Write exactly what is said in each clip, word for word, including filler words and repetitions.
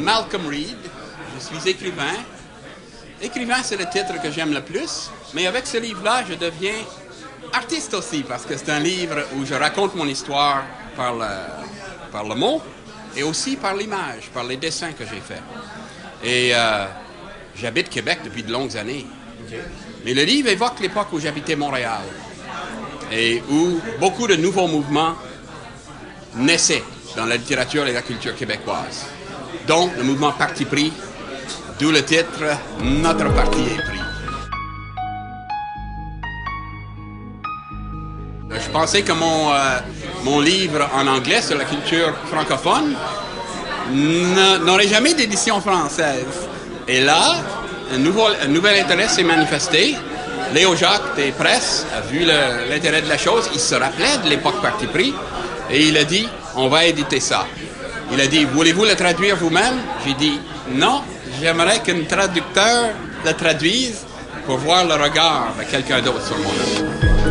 Malcolm Reed, je suis écrivain. Écrivain, c'est le titre que j'aime le plus, mais avec ce livre-là, je deviens artiste aussi, parce que c'est un livre où je raconte mon histoire par le, par le mot et aussi par l'image, par les dessins que j'ai faits. Et euh, j'habite Québec depuis de longues années. Okay. Mais le livre évoque l'époque où j'habitais Montréal et où beaucoup de nouveaux mouvements naissaient dans la littérature et la culture québécoise, dont le mouvement Parti pris, d'où le titre « Notre parti est pris ». Je pensais que mon, euh, mon livre en anglais sur la culture francophone n'aurait jamais d'édition française. Et là, un, nouveau, un nouvel intérêt s'est manifesté. Léo Jacques des Presses a vu l'intérêt de la chose. Il se rappelait de l'époque Parti pris et il a dit « On va éditer ça ». Il a dit « Voulez-vous le traduire vous-même » J'ai dit « Non, j'aimerais qu'un traducteur le traduise pour voir le regard de quelqu'un d'autre sur mon œuvre. »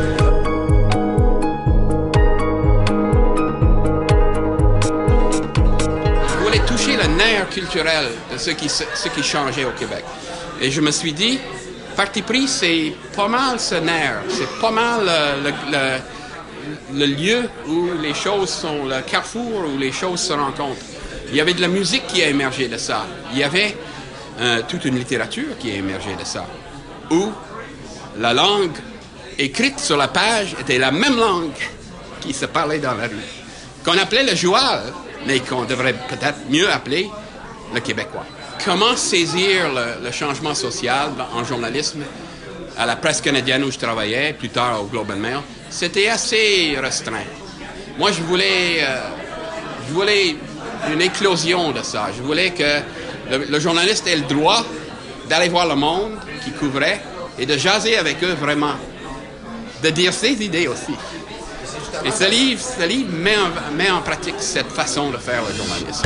Je voulais toucher le nerf culturel de ce qui, ce qui changeait au Québec. Et je me suis dit, Parti pris, c'est pas mal ce nerf, c'est pas mal le, le, le, le lieu où les choses sont, le carrefour où les choses se rencontrent. Il y avait de la musique qui a émergé de ça. Il y avait euh, toute une littérature qui a émergé de ça, où la langue écrite sur la page était la même langue qui se parlait dans la rue, qu'on appelait le joual, mais qu'on devrait peut-être mieux appeler le québécois. Comment saisir le, le changement social en journalisme à la presse canadienne où je travaillais, plus tard au Globe and Mail, c'était assez restreint. Moi, je voulais, euh, je voulais une éclosion de ça. Je voulais que le, le journaliste ait le droit d'aller voir le monde qu'il couvrait et de jaser avec eux vraiment, de dire ses idées aussi. Et ce livre, ce livre met, en, met en pratique cette façon de faire le journalisme.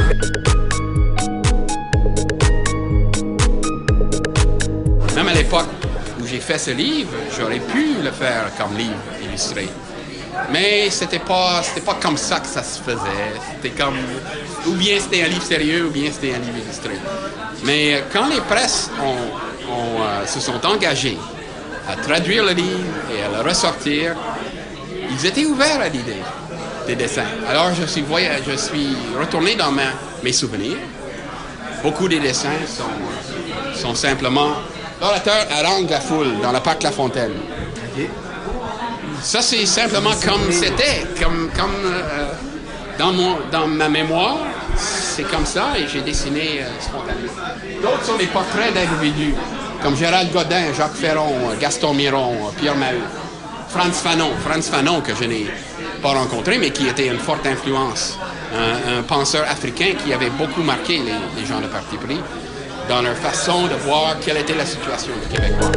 Même à l'époque où j'ai fait ce livre, j'aurais pu le faire comme livre illustré. Mais c'était pas, c'était pas comme ça que ça se faisait. C'était comme, ou bien c'était un livre sérieux, ou bien c'était un livre illustré. Mais quand les presses ont, ont, euh, se sont engagées à traduire le livre et à le ressortir, ils étaient ouverts à l'idée des dessins. Alors je suis, voy- je suis retourné dans ma, mes souvenirs. Beaucoup des dessins sont, sont simplement l'orateur harangue la foule dans le parc La Fontaine. Okay. Ça, c'est simplement comme c'était, comme, comme euh, dans, mon, dans ma mémoire, c'est comme ça et j'ai dessiné euh, spontanément. D'autres sont des portraits d'individus, comme Gérald Godin, Jacques Ferron, Gaston Miron, Pierre Maheu, Frantz Fanon, Frantz Fanon que je n'ai pas rencontré, mais qui était une forte influence, un, un penseur africain qui avait beaucoup marqué les, les gens de Parti pris dans leur façon de voir quelle était la situation du Québécois.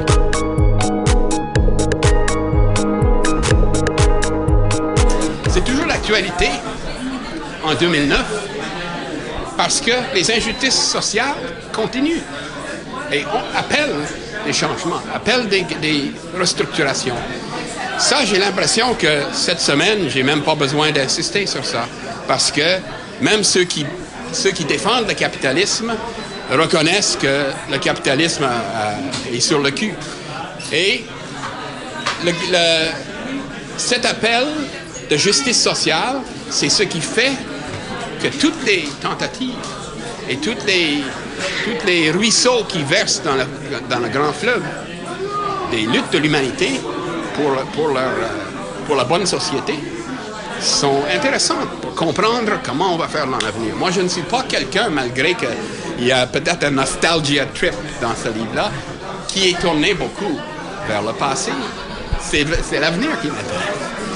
C'est toujours l'actualité en deux mille neuf parce que les injustices sociales continuent et on appelle des changements, appelle des, des restructurations. Ça, j'ai l'impression que cette semaine, j'ai même pas besoin d'insister sur ça parce que même ceux qui, ceux qui défendent le capitalisme reconnaissent que le capitalisme euh, est sur le cul. Et le, le, cet appel de justice sociale, c'est ce qui fait que toutes les tentatives et toutes les, toutes les ruisseaux qui versent dans le, dans le grand fleuve des luttes de l'humanité pour, pour, leur, pour la bonne société sont intéressantes pour comprendre comment on va faire dans l'avenir. Moi, je ne suis pas quelqu'un, malgré qu'il y a peut-être un nostalgia trip dans ce livre-là, qui est tourné beaucoup vers le passé. C'est l'avenir qui m'intéresse.